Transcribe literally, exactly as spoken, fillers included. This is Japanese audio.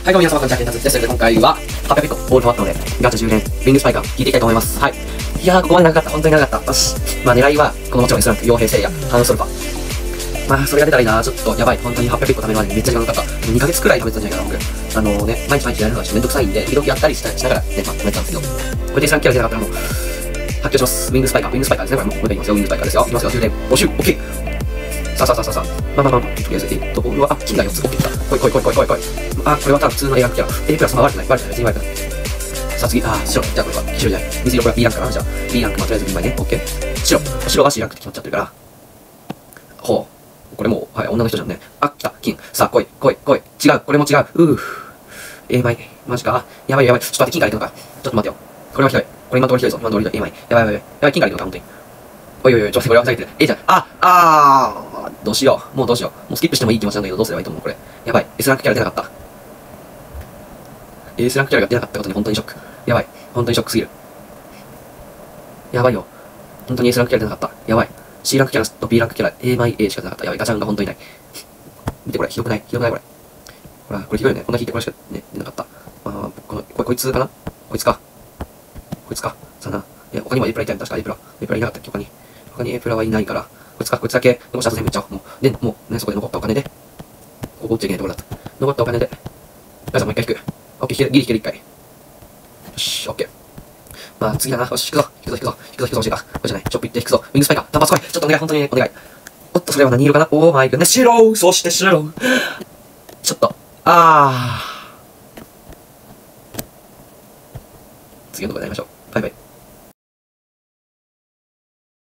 はい、どうも皆様、こんにちは、ケンタツです。ということで、今回は、はっぴゃくビット、オールフォーワットので、ガチャじゅう連、ウィングスパイカー、引いていきたいと思います。はい。いやー、ここまで長かった。本当に長かった。よし。まあ、狙いは、このもちろん S ランク、傭兵聖夜、ハンソルファ。まあ、それが出たらいいな。ちょっと、やばい。本当にはっぴゃくビット貯めるまでにめっちゃ時間かかった。にかげつくらい貯めてたんじゃないかな、僕。あのね、毎日毎日やるのはちょっとめんどくさいんで、時々やったりしながら、ね、まあ、貯めてたんですけど、これで S ランクキャラ出なかったらもう、発表します。ウィングスパイカー、ウィングスパイカーですね。これもう、もう一回言いますよ。ウィングスパイカーですよ。いきますよ。じゅう連、募集、オッケー。さあさあさあさあさあ。まあまあまあまあ、とりあえず、えっと、ボールは、あ、金がよっつ、オッケー来た。来い来い来い来い来い来い。あ、これはただ普通の A ランクキャラ。A プラス、まあ悪くない、悪くない、別に悪くない。さあ次、あー、白。じゃあこれは、黄色じゃない。水色、これは B ランクかな。じゃあ、B ランク、まあとりあえずにまいね。オッケー。白。白は C ランクって決まっちゃってるから。ほう。これもう、はい、女の人じゃんね。あ、来た、金。さあ、来い、来い、来い。違う、これも違う。うぅ。A 枚。マジか。あ、やばいやばい。ちょっと待って、金から行くのか。ちょっと待ってよ。これはひどい。これ今のところひどいぞ。今のところひどい。A 枚。やばいやばいやばい。やばい、金から行くのか、本当に。おいおいおい、ちょっとこれはふざけてる。ええじゃん。あ、あー、どうしよう。もうどうしよう。もうスキップしてもいい気持ちなんだけど、どうすればいいと思うこれ。やばい。S ランクキャラ出なかった。S ランクキャラが出なかったことに本当にショック。やばい。本当にショックすぎる。やばいよ。本当に S ランクキャラ出なかった。やばい。C ランクキャラと B ランクキャラ、A 枚 A しか出なかった。やばい。ガチャンが本当にいない。見てこれ、ひどくないひどくないこれ。ほら、これひどいよね。こんな引いてこれしかね、出なかった。まあ、この、こ、こいつかなこいつか。こいつか。さあな。いや、他にも A プラいたよ。確か A プラ。A プラいなかったっけ他に。他に A プラはいないから、こいつか、こいつだけ残したと全部いっちゃおう。もう、で、もう、ね、そこで残ったお金で、ここ打っちゃいけないところだった。残ったお金で、ガチャもう一回引く。オッケー、ギリ引ける一回。よし、オッケー。まあ、次だな。よし、引くぞ、引くぞ、引くぞ、引くぞ、引くぞ、欲しいか。これじゃない。ショップ行って引くぞ。ウィングスパイカー、単発来い。ちょっとお願い、本当にお願い。おっと、それは何色かな。オーマイグね、白、そして白。ちょっと、あー。次のところでやりましょう。